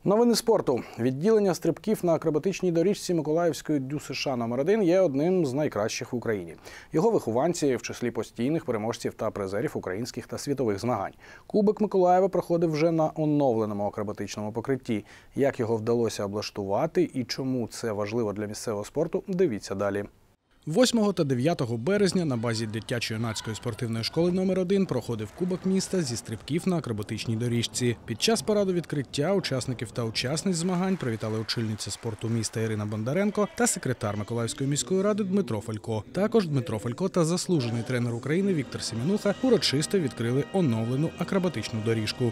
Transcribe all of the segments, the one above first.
Новини спорту. Відділення стрибків на акробатичній доріжці Миколаївської ДЮСШ номер 1 є одним з найкращих в Україні. Його вихованці в числі постійних переможців та призерів українських та світових змагань. Кубок Миколаєва проходив вже на оновленому акробатичному покритті. Як його вдалося облаштувати і чому це важливо для місцевого спорту, дивіться далі. 8 та 9 березня на базі дитячо-юнацької спортивної школи номер 1 проходив Кубок міста зі стрибків на акробатичній доріжці. Під час параду відкриття учасників та учасниць змагань привітали очільниця спорту міста Ірина Бондаренко та секретар Миколаївської міської ради Дмитро Фалько. Також Дмитро Фалько та заслужений тренер України Віктор Семенуха урочисто відкрили оновлену акробатичну доріжку.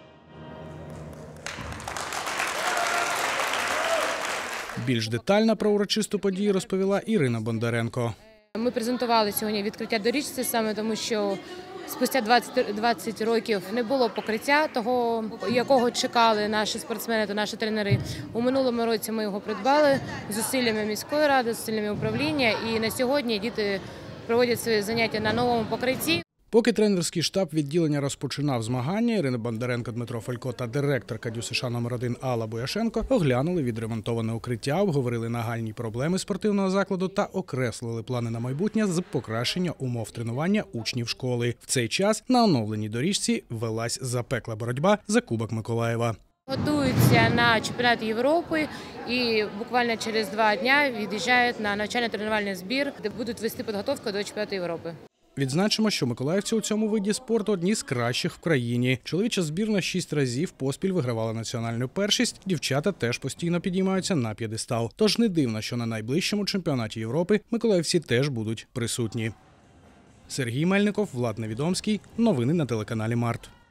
Більш детально про урочисту подію розповіла Ірина Бондаренко. Ми презентували сьогодні відкриття доріжці саме тому, що спустя 20 років не було покриття того, якого чекали наші спортсмени та наші тренери. У минулому році ми його придбали зусиллями міської ради, зусиллями управління, і на сьогодні діти проводять свої заняття на новому покритті. Поки тренерський штаб відділення розпочинав змагання, Ірина Бондаренко, Дмитро Фалько та директорка ДЮСШ номер 1 Алла Буяшенко оглянули відремонтоване укриття, обговорили нагальні проблеми спортивного закладу та окреслили плани на майбутнє з покращення умов тренування учнів школи. В цей час на оновленій доріжці велась запекла боротьба за Кубок Миколаєва. Готуються на чемпіонат Європи і буквально через 2 дні від'їжджають на навчально-тренувальний збір, де будуть вести підготовку до чемпіонату Європи. Відзначимо, що миколаївці у цьому виді спорту одні з кращих в країні. Чоловіча збірна 6 разів поспіль вигравала національну першість, дівчата теж постійно підіймаються на п'єдестал. Тож не дивно, що на найближчому чемпіонаті Європи миколаївці теж будуть присутні. Сергій Мельников, Влад Невідомський. Новини на телеканалі Март.